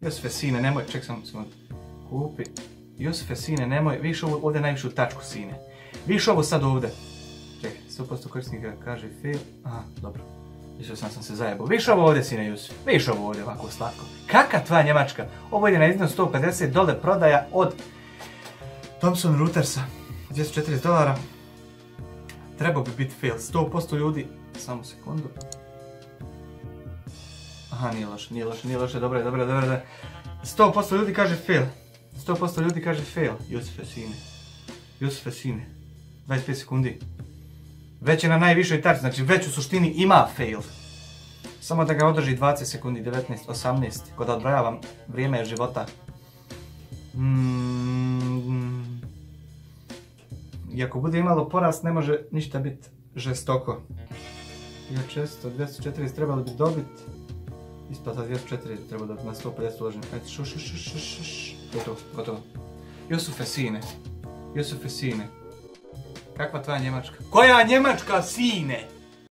Josife sine, nemoj, ček sam kupi. Josife sine, nemoj, vidiš ovdje najvišu tačku sine. Vidiš ovo sad ovdje. Čekaj, 100% korisnika kaže fail. Aha, dobro. Mislio sam se zajebao. Vidiš ovo ovdje sine Josif. Vidiš ovo ovdje ovako slatko. Kakva tvoja Njemačka? Ovo ide na iznos $150 prodaja od Thomson Reutersa. $240. Trebao bi biti fail. 100% ljudi. Samo sekundu. Aha, nije loše, dobro je. 100% ljudi kaže fail. 100% ljudi kaže fail. Josife sine. 25 sekundi. Već je na najvišoj tački, znači već u suštini ima fail. Samo da ga održi 20 sekundi, 19, 18. Kod odbrajavam vrijeme života. I ako bude imalo porast, ne može ništa biti žestoko. 1600, 240 trebalo bi dobiti. Isplata 240 treba dobiti na 150 uloženi. Ajde, gotovo. Josife sine. Kakva tvoja Njemačka? Koja Njemačka sine?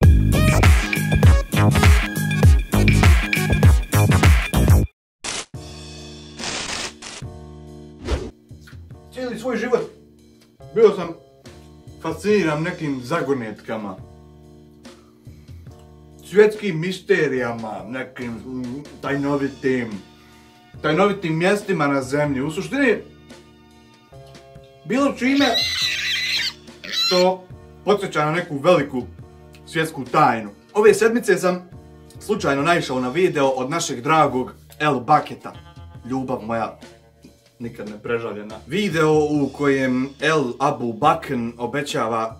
Cijeli svoj život bio sam fasciniran nekim zagonetkama, svjetskim misterijama, nekim tajnovitim mjestima na zemlji. U suštini, bilo čime što podsjeća na neku veliku svjetsku tajnu. Ove sedmice sam slučajno naišao na video od našeg dragog El Baketa. Ljubav moja nikad ne prežaljena. Video u kojem El Abu Bakn obećava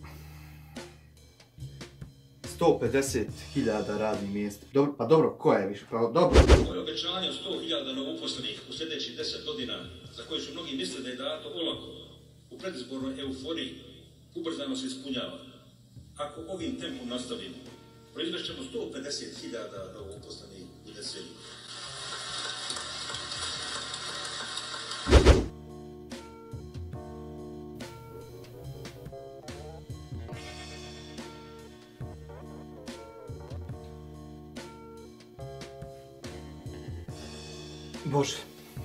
150.000 radnih mjesta. Pa dobro, koja je više? Dobro. Moje obećanje od 100.000 novouposlenih u sljedećih 10 godina, za koje su mnogi mislili da je dato olako, u predizbornoj euforiji, ubrzano se ispunjava. Ako ovim tempom nastavimo, proizvešćemo 150.000 novouposlenih u deceniju. Bože,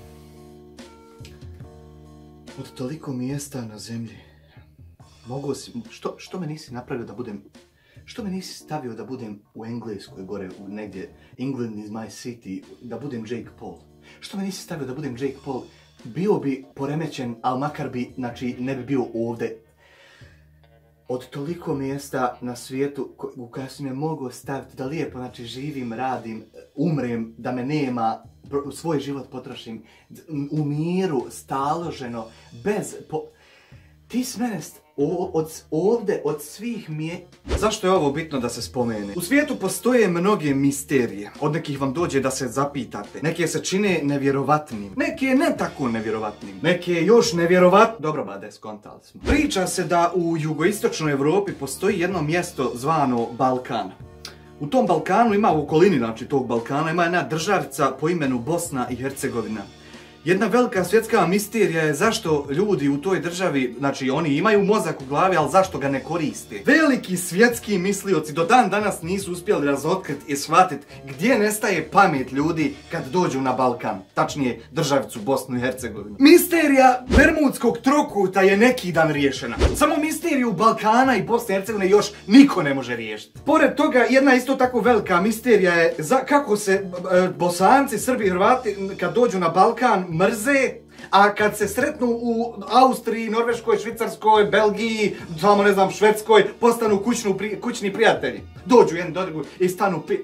od toliko mjesta na zemlji, mogu si, što me nisi napravio da budem, što me nisi stavio da budem u Engleskoj gore, negdje, England is my city, da budem Jake Paul? Što me nisi stavio da budem Jake Paul? Bio bi poremećen, ali makar bi, znači, ne bi bio ovdje. Od toliko mjesta na svijetu u koja si me mogao staviti da lijepo, znači, živim, radim, umrem, da me nema, svoj život potrošim u miru, staloženo, bez... Ti s mene ovdje, od svih Zašto je ovo bitno da se spomene? U svijetu postoje mnoge misterije. Od nekih vam dođe da se zapitate. Neke se čine nevjerovatnim. Neke ne tako nevjerovatnim. Neke još nevjerovatnim. Dobro, bade, skontali smo. Priča se da u jugoistočnoj Evropi postoji jedno mjesto zvano Balkan. U tom Balkanu ima, u okolini znači tog Balkana, ima jedna državica po imenu Bosna i Hercegovina. Jedna velika svjetska misterija je zašto ljudi u toj državi, znači oni imaju mozak u glavi, ali zašto ga ne koriste. Veliki svjetski mislioci do dan danas nisu uspjeli razotkriti i shvatiti gdje nestaje pamet ljudi kad dođu na Balkan, tačnije državicu Bosnu i Hercegovinu. Misterija Bermudskog trokuta je neki dan riješena. Samo misteriju Balkana i Bosne i Hercegovine još niko ne može riješiti. Pored toga, jedna isto tako velika misterija je kako se Bosanci, Srbi i Hrvati kad dođu na Balkan mrze, a kad se sretnu u Austriji, Norveškoj, Švicarskoj, Belgiji, samo ne znam, Švedskoj, postanu kućni prijatelji. Dođu jedni do drugog i stanu pit.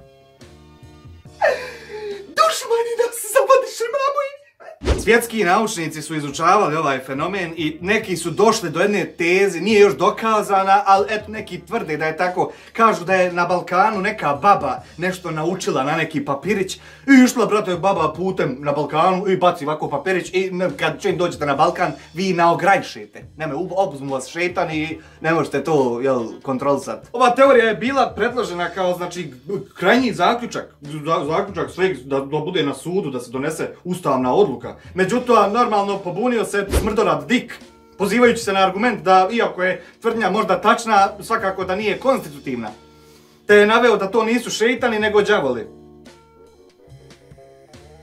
Dušmani nas zavodiše, mamo i... Svjetski naučnici su izučavali ovaj fenomen i neki su došli do jedne teze, nije još dokazana, ali eto neki tvrde da je tako. Kažu da je na Balkanu neka baba nešto naučila na neki papirić i išla, brate, baba putem na Balkanu i baci ovako papirić i kad čim dođete na Balkan, vi naograjšete. Obuzmu vas šetan i ne možete to, kontrolisati. Ova teorija je bila predložena kao, znači, krajnji zaključak sveg da bude na sudu, da se donese ustavna odluka. Međutim, normalno pobunio se smrdorad Dik, pozivajući se na argument da, iako je tvrdnja možda tačna, svakako da nije konstitutivna. Te je naveo da to nisu šeitani, nego đavoli.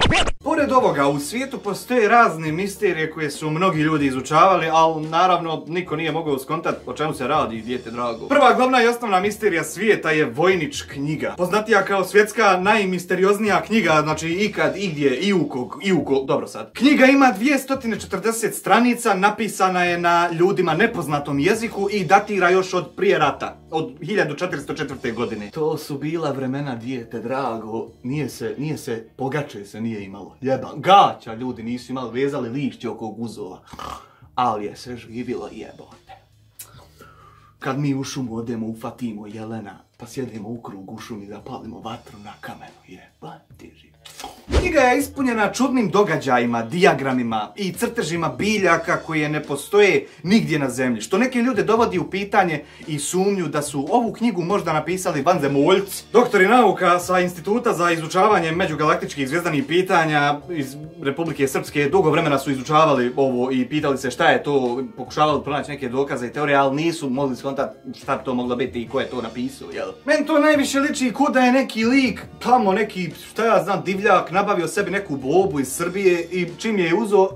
Pored ovoga, u svijetu postoje razne misterije koje su mnogi ljudi izučavali, ali naravno niko nije mogao skontati o čemu se radi, dijete drago. Prva glavna i osnovna misterija svijeta je Vojnić knjiga. Poznatija kao svjetska najmisterioznija knjiga, znači ikad, igdje, iukog, dobro sad. Knjiga ima 240 stranica, napisana je na ljudima nepoznatom jeziku i datira još od prije rata, od 1404. godine. To su bila vremena, dijete drago, nije se, pogače se nije imalo. Jeba, gaća ljudi nisu imali, vezali lišće oko guzova. Ali je se živilo, jebote. Kad mi u šumu odemo, ufatimo jelena, pa sjedemo u krug u šumi da palimo vatru na kamenu, jebate živ. Knjiga je ispunjena čudnim događajima, dijagramima i crtežima biljaka koje ne postoje nigdje na zemlji, što neke ljude dovodi u pitanje i sumnju da su ovu knjigu možda napisali vanzemaljci. Doktori nauka sa Instituta za izučavanje međugalaktičkih zvjezdanih pitanja iz Republike Srpske dugo vremena su izučavali ovo i pitali se šta je to, pokušavali pronaći neke dokaze i teorije, ali nisu mogli skontati šta bi to moglo biti i ko je to napisao, jel? Meni to najviše liči kuda je neki lik, tamo neki, šta ja znam, divljak, nabavio sebi neku bobu iz Srbije i čim je uzo...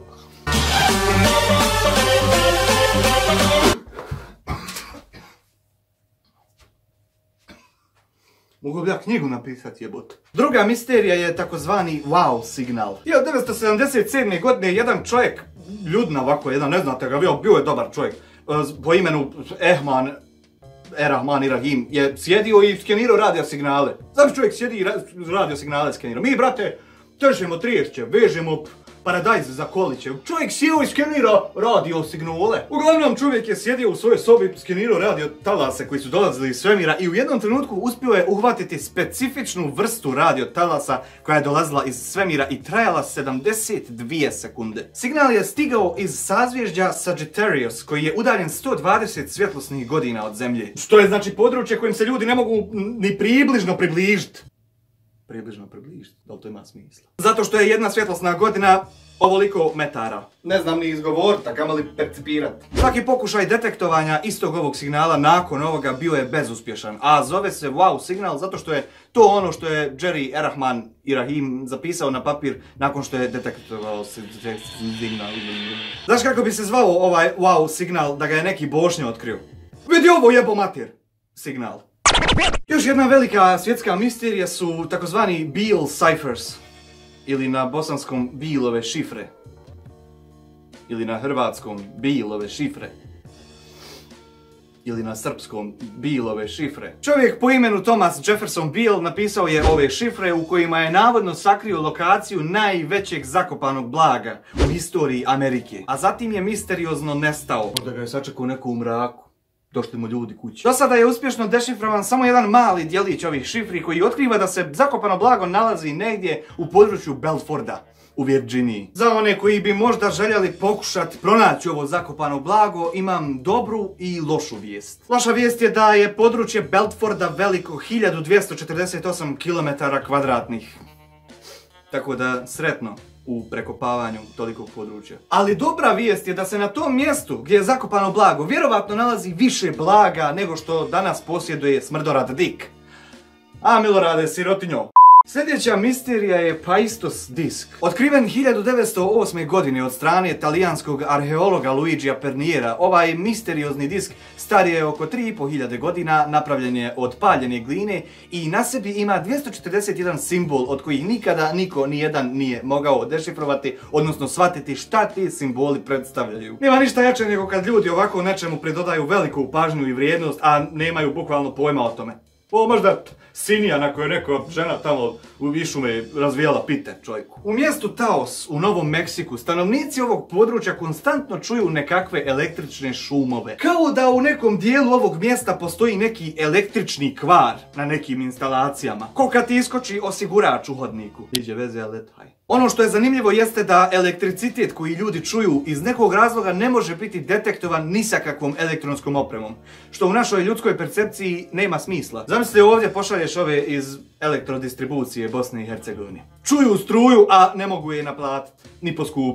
Mogu bi ja knjigu napisati, jebot. Druga misterija je takozvani wow signal. 1977. godine jedan čovjek, ljudna ovako, jedan, ne znate ga, bio je dobar čovjek, po imenu Erahman Irahim, je sjedio i skenirao radio signale. Znam čovjek sjedi i radio signale skenirao. Mi, brate, težemo triješće, vežemo paradajz za koliće. Čovjek sjeo i skenira radio signale. Uglavnom čovjek je sjedio u svojoj sobi, skenirao radio talase koji su dolazili iz svemira i u jednom trenutku uspio je uhvatiti specifičnu vrstu radio talasa koja je dolazila iz svemira i trajala 72 sekunde. Signal je stigao iz sazvježđa Sagittarius koji je udaljen 120 svjetlosnih godina od Zemlje. Što je znači područje kojim se ljudi ne mogu ni približno približiti. Da li to ima smisla? Zato što je jedna svjetlosna godina ovoliko metara. Ne znam ni izgovoriti, a kamoli percipirati. Svaki pokušaj detektovanja istog ovog signala nakon ovoga bio je bezuspješan, a zove se wow signal zato što je to ono što je Jerry Erahman Irahim zapisao na papir nakon što je detektovao signal. Znaš kako bi se zvao ovaj wow signal da ga je neki Bošnja otkrio? Vidi ovo, jebo mater! Signal. Još jedna velika svjetska misterija su takozvani Beale ciphers, ili na bosanskom Bealove šifre, ili na hrvatskom Bealove šifre, ili na srpskom Bealove šifre. Čovjek po imenu Thomas Jefferson Beale napisao je ove šifre u kojima je navodno sakrio lokaciju najvećeg zakopanog blaga u historiji Amerike, a zatim je misteriozno nestao. Možda ga je sačekao neko u mraku. Došli mu ljudi kući. Do sada je uspješno dešifrovan samo jedan mali djelić ovih šifri koji otkriva da se zakopano blago nalazi negdje u području Belforda u Virginiji. Za one koji bi možda željeli pokušati pronaći ovo zakopano blago, imam dobru i lošu vijest. Loša vijest je da je područje Belforda veliko 1248 km². Tako da sretno u prekopavanju tolikog područja. Ali dobra vijest je da se na tom mjestu gdje je zakopano blago vjerovatno nalazi više blaga nego što danas posjeduje Smrdorad Dik. A Milorade, sirotinjo. Sljedeća misterija je Paistos disk. Otkriven 1908. godine od strane talijanskog arheologa Luigija Perniera, ovaj misteriozni disk star je oko 3500 godina, napravljen je od paljene gline i na sebi ima 241 simbol od kojih nikada niko nijedan nije mogao dešifrovati, odnosno shvatiti šta ti simboli predstavljaju. Nema ništa jače nego kad ljudi ovako nečemu pridodaju veliku pažnju i vrijednost, a nemaju bukvalno pojma o tome. Ovo možda Sinija na kojoj neka žena tamo u šume razvijala pite čovjeku. U mjestu Taos u Novom Meksiku stanovnici ovog područja konstantno čuju nekakve električne šumove. Kao da u nekom dijelu ovog mjesta postoji neki električni kvar na nekim instalacijama. Ko kad ti iskoči osigurač u hodniku. Iđe veze, ali letaj. Ono što je zanimljivo jeste da elektricitet koji ljudi čuju iz nekog razloga ne može biti detektovan ni sa kakvom elektronskom opremom, što u našoj ljudskoj percepciji nema smisla. Zamislite ovdje pošalješ ove iz elektrodistribucije Bosne i Hercegovine. Čuju struju, a ne mogu je naplatiti, ni poskupiti.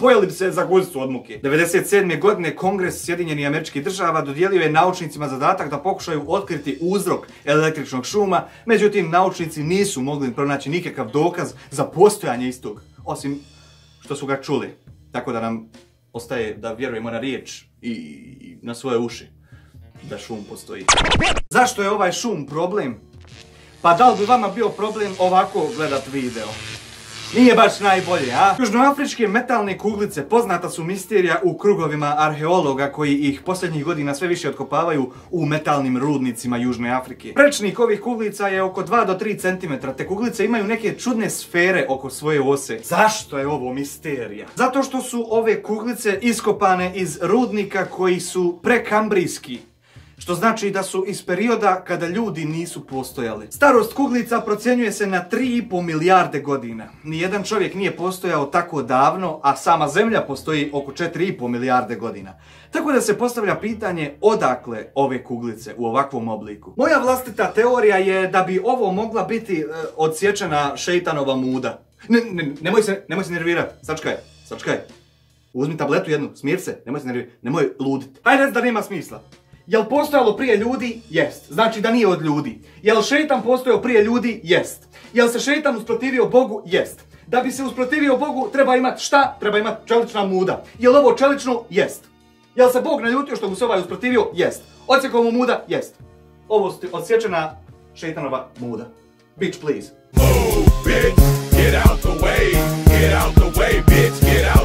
pojeli bi se za guzicu od muke. 1997. godine Kongres Sjedinjenih Američkih Država dodijelio je naučnicima zadatak da pokušaju otkriti uzrok električnog šuma, međutim naučnici nisu mogli pronaći nikakav dokaz za postojanje istog, osim što su ga čuli. Tako da nam ostaje da vjerujemo na riječ i na svoje uši da šum postoji. Zašto je ovaj šum problem? Pa da li bi vama bio problem ovako gledat video? Nije baš najbolje, a? Južnoafričke metalne kuglice poznata su misterija u krugovima arheologa koji ih posljednjih godina sve više otkopavaju u metalnim rudnicima Južne Afrike. Prečnik ovih kuglica je oko 2 do 3 cm, te kuglice imaju neke čudne sfere oko svoje ose. Zašto je ovo misterija? Zato što su ove kuglice iskopane iz rudnika koji su prekambrijski. Što znači da su iz perioda kada ljudi nisu postojali. Starost kuglica procjenjuje se na 3,5 milijarde godina. Nijedan čovjek nije postojao tako davno, a sama Zemlja postoji oko 4,5 milijarde godina. Tako da se postavlja pitanje odakle ove kuglice u ovakvom obliku. Moja vlastita teorija je da bi ovo mogla biti odsječena šeitanova muda. Nemoj se nervirati, sačkaj. Uzmi tabletu jednu, smir se, nemoj se nervirati, nemoj luditi. Ajde reći da nema smisla. Jel postojalo prije ljudi? Jest. Znači da nije od ljudi. Jel šeitan postojao prije ljudi? Jest. Jel se šeitan usprotivio Bogu? Jest. Da bi se usprotivio Bogu treba imati šta? Treba imati čelična muda. Jel ovo čelično? Jest. Jel se Bog naljutio što mu se ovaj usprotivio? Jest. Odsjekao mu muda? Jest. Ovo je odsječena šeitanova muda. Bitch please. Oh, bitch, get out the way, bitch, get out.